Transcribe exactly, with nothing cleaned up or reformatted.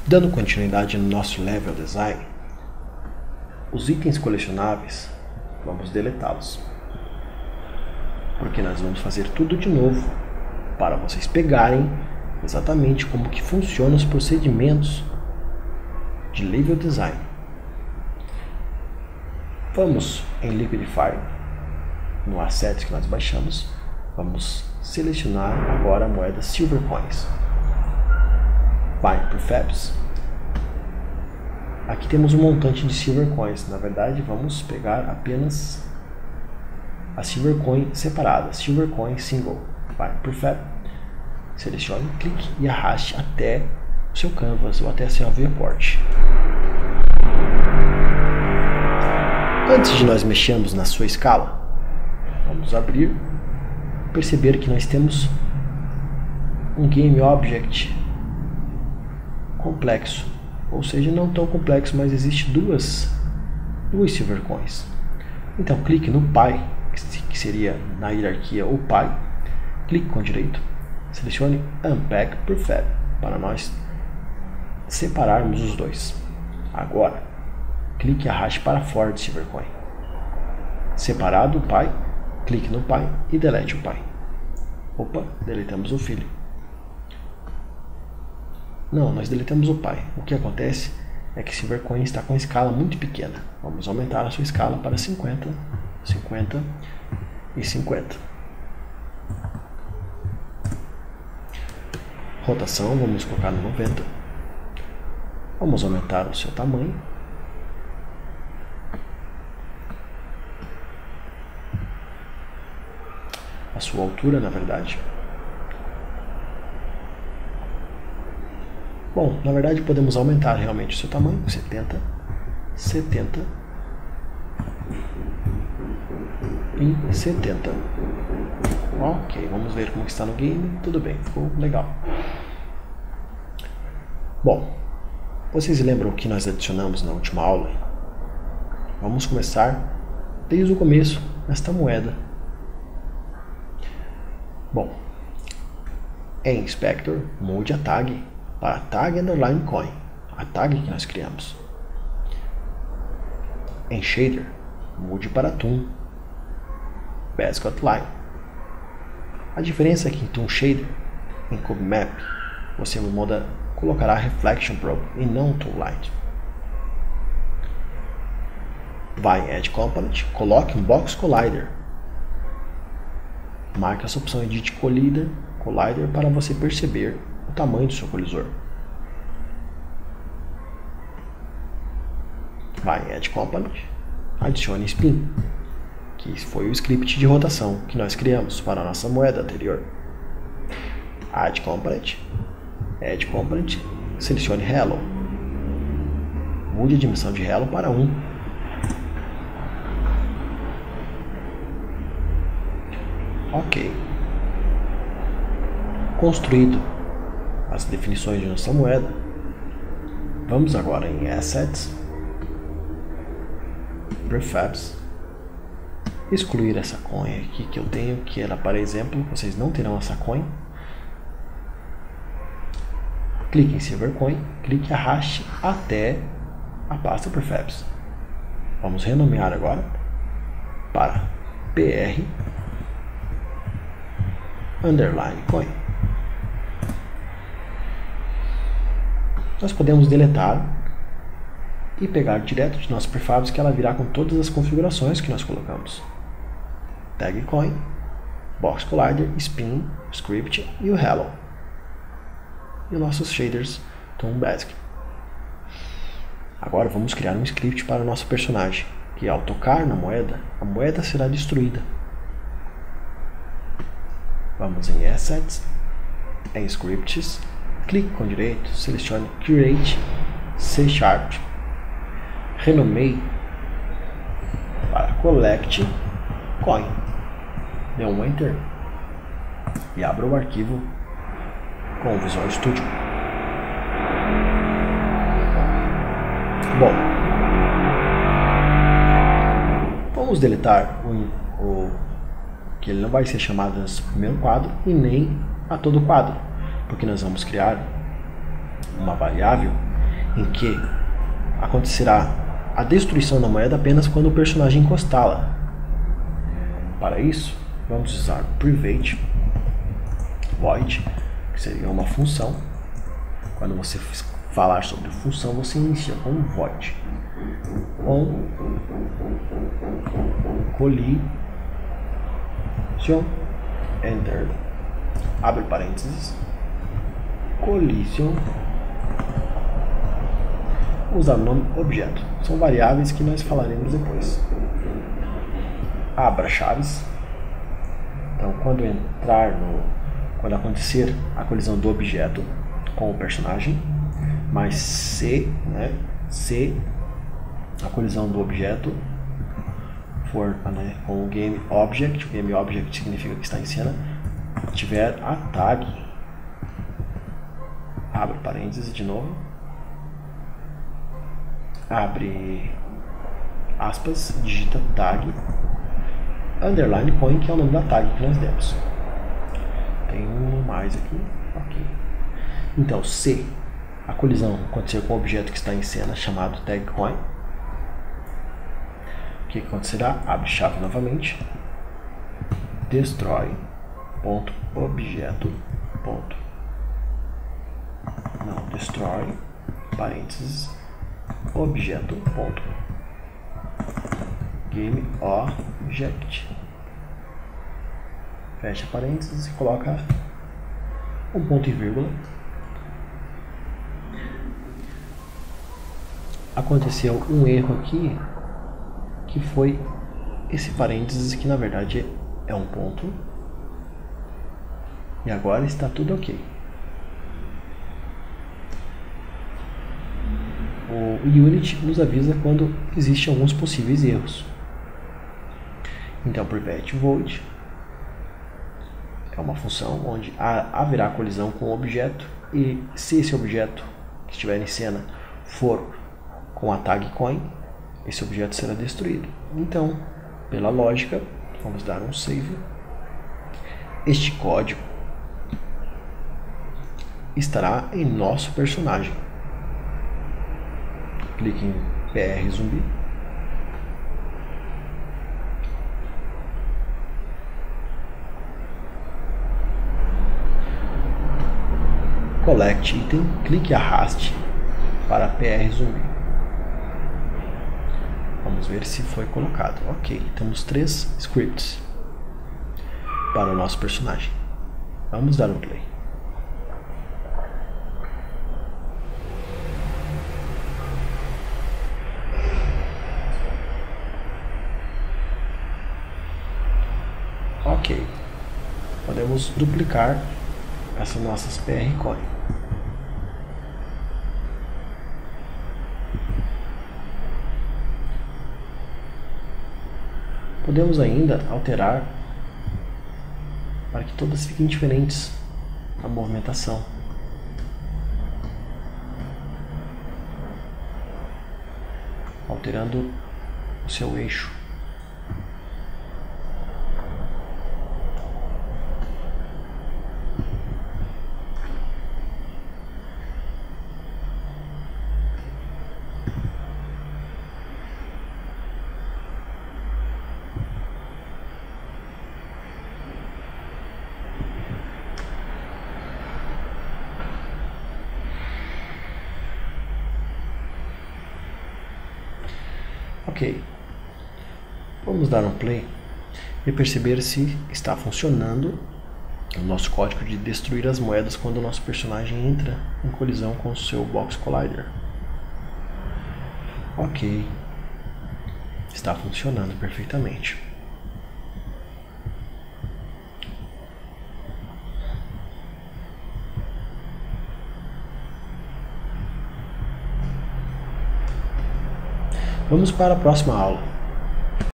Dando continuidade no nosso level design, os itens colecionáveis, vamos deletá-los, porque nós vamos fazer tudo de novo para vocês pegarem exatamente como que funcionam os procedimentos de level design. Vamos em Liquidify, no asset que nós baixamos, vamos selecionar agora a moeda Silver Coins. Vai para o Fabs. Aqui temos um montante de Silver Coins. Na verdade, vamos pegar apenas a Silver Coin separada, Silver Coin Single. Vai para o Fab, selecione, clique e arraste até o seu canvas ou até seu viewport. Antes de nós mexermos na sua escala, vamos abrir, perceber que nós temos um Game Object complexo, ou seja, não tão complexo, mas existe duas, duas Silver Coins. Então clique no Pi, que seria na hierarquia o Pi, clique com direito, selecione Unpack por Fab, para nós separarmos os dois. Agora, clique e arraste para fora de Silver Coin. Separado o Pi, clique no Pi e delete o Pi. Opa, deletamos o filho. Não, nós deletamos o Pi. O que acontece é que Silver Coin está com escala muito pequena. Vamos aumentar a sua escala para cinquenta, cinquenta e cinquenta. Rotação, vamos colocar no noventa. Vamos aumentar o seu tamanho. A sua altura, na verdade. Bom, na verdade podemos aumentar realmente o seu tamanho, setenta, setenta e setenta. Ok, vamos ver como está no game. Tudo bem, ficou legal. Bom, vocês lembram o que nós adicionamos na última aula? Vamos começar desde o começo nesta moeda. Bom, em Inspector, mude a tag para Tag Underline Coin, a tag que nós criamos. Em Shader, mude para Toon Basic Outline. A diferença é que em Toon Shader, em Cube Map, você muda, colocará Reflection Probe e não Toon Light. Vai em Edge Component, coloque um Box Collider. Marque essa opção Edit Collider, Collider para você perceber o tamanho do seu colisor. Vai em Edge Component, adicione Spin, que foi o script de rotação que nós criamos para a nossa moeda anterior. Add Component, Edge Component, selecione Hello. Mude a dimensão de Hello para um. Ok. Construído as definições de nossa moeda, vamos agora em Assets, Prefabs, excluir essa coin aqui que eu tenho, que era para exemplo, vocês não terão essa coin. Clique em Silver Coin, clique e arraste até a pasta Prefabs. Vamos renomear agora para P R Underline Coin. Nós podemos deletar e pegar direto de nosso prefabs, que ela virá com todas as configurações que nós colocamos. Tag Coin, Box Collider, Spin, Script e o Hello. E os nossos shaders Toon Basic. Agora vamos criar um script para o nosso personagem, que ao tocar na moeda, a moeda será destruída. Vamos em Assets, em Scripts, clique com direito, selecione Create C Sharp, renomeie para Collect Coin, dê um Enter e abra o arquivo com o Visual Studio. Bom, vamos deletar o, o que ele não vai ser chamado nesse primeiro quadro e nem a todo quadro, porque nós vamos criar uma variável em que acontecerá a destruição da moeda apenas quando o personagem encostá-la. Para isso, vamos usar o private void, que seria uma função. Quando você falar sobre função, você inicia com void on collision enter, abre parênteses, collision, usar o nome objeto. São variáveis que nós falaremos depois. Abra chaves. Então, quando entrar no, quando acontecer a colisão do objeto com o personagem, mas se, né, se a colisão do objeto for, né, com o game object, o game object significa que está em cena, tiver a tag, abre parênteses de novo, abre aspas, digita tag, underline põe, que é o nome da tag que nós demos. Tem um mais aqui, ok. Então, se a colisão acontecer com o objeto que está em cena, chamado tag coin, o que acontecerá? Abre chave novamente, destroy ponto objeto ponto não destroy parênteses objeto ponto game object, fecha parênteses e coloca um ponto e vírgula. Aconteceu um erro aqui, que foi esse parênteses, que na verdade é um ponto, e agora está tudo ok. O Unity nos avisa quando existem alguns possíveis erros. Então, private void é uma função onde haverá colisão com o objeto, e se esse objeto que estiver em cena for com a tag coin, esse objeto será destruído. Então, pela lógica, vamos dar um save. Este código estará em nosso personagem. Clique em P R zumbi. Collect item, clique e arraste para P R zumbi. Vamos ver se foi colocado. Ok, temos três scripts para o nosso personagem. Vamos dar um play. Ok, podemos duplicar essas nossas P R coin. Podemos ainda alterar para que todas fiquem diferentes a movimentação. Alterando o seu eixo. Ok, vamos dar um play e perceber se está funcionando o nosso código de destruir as moedas quando o nosso personagem entra em colisão com o seu Box Collider. Ok, está funcionando perfeitamente. Vamos para a próxima aula.